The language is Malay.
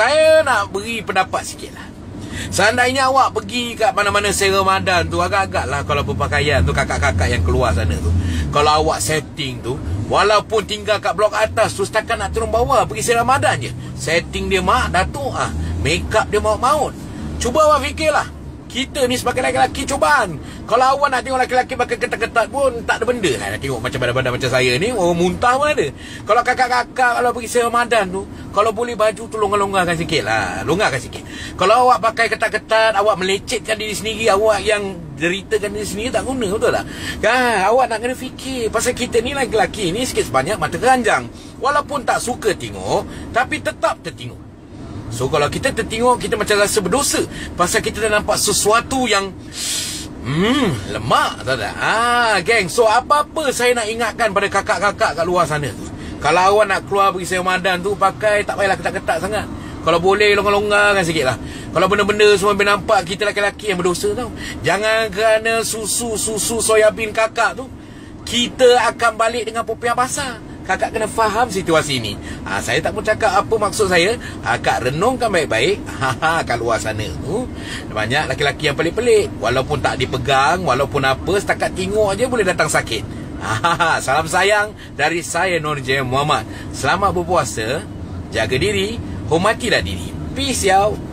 Saya nak beri pendapat sikit lah. Seandainya awak pergi kat mana-mana seri Ramadan tu, agak-agak lah kalau berpakaian tu, kakak-kakak yang keluar sana tu, kalau awak setting tu, walaupun tinggal kat blok atas tu, setakat nak turun bawah pergi seri Ramadan je, setting dia mak datuk make up dia maut-maut. Cuba awak fikirlah, kita ni sebagai lelaki cubaan. Kalau awak nak tengok lelaki pakai ketat-ketat pun tak ada benda lah. Nak tengok macam badan-badan macam saya ni, orang muntah pun ada. Kalau kakak-kakak kalau pergi seri Ramadan tu, kalau boleh baju tu longgar-longgarkan sikit lah, longgarkan sikit. Kalau awak pakai ketat-ketat, awak melecetkan diri sendiri, awak yang deritakan diri sendiri, tak guna, betul tak? Kan, awak nak kena fikir. Pasal kita ni lelaki ni sikit sebanyak mata keranjang. Walaupun tak suka tengok, tapi tetap tertengok. So kalau kita tertengok, kita macam rasa berdosa, pasal kita dah nampak sesuatu yang lemak, tahu tak? Geng, so apa-apa saya nak ingatkan pada kakak-kakak kat luar sana tu, kalau awak nak keluar pergi seri Ramadan tu, pakai tak payahlah ketat-ketat sangat. Kalau boleh longgar-longgarkan sikit lah. Kalau benda-benda semua nampak, kita lelaki yang berdosa tau. Jangan kerana susu soyabin kakak tu, kita akan balik dengan popiah basah. Kakak kena faham situasi ni. Saya tak pun cakap apa maksud saya. Kak renungkan baik-baik. Kat luar sana tu banyak lelaki yang pelik-pelik. Walaupun tak dipegang, walaupun apa, setakat tengok aje boleh datang sakit. Salam sayang dari saya, Nur J. Muhammad. Selamat berpuasa. Jaga diri, hormatilah diri. Peace out.